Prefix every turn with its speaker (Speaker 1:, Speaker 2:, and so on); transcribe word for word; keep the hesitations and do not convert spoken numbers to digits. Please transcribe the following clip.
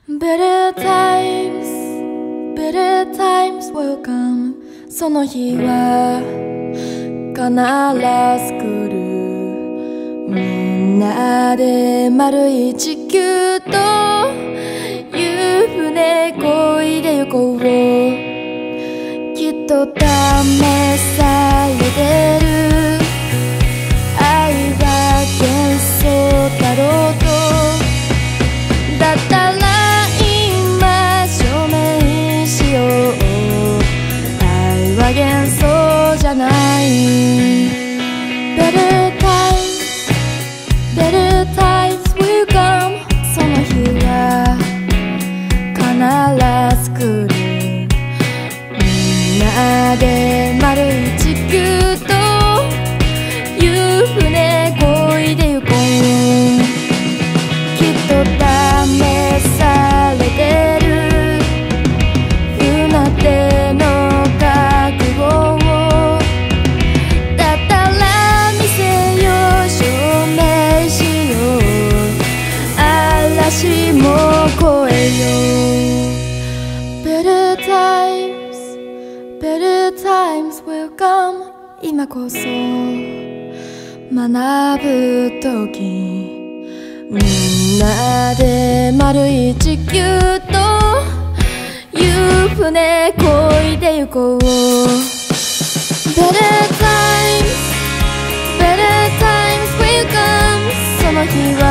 Speaker 1: Better times, better times will come その日は必ず来るみんなで丸い地球という船漕いで行こうきっと試されてる愛は幻想だろうとだったら今証明しよう愛は幻想じゃない Better times, better times will come その日は必ず来るみんなで丸い地球という船漕いで行こうきっと試されてる船手の覚悟をだったら見せよう証明しよう嵐も越えよう Better times, better times will come 今こそ学ぶときみんなで丸い地球という船漕いで行こう Better times, better times will come その日は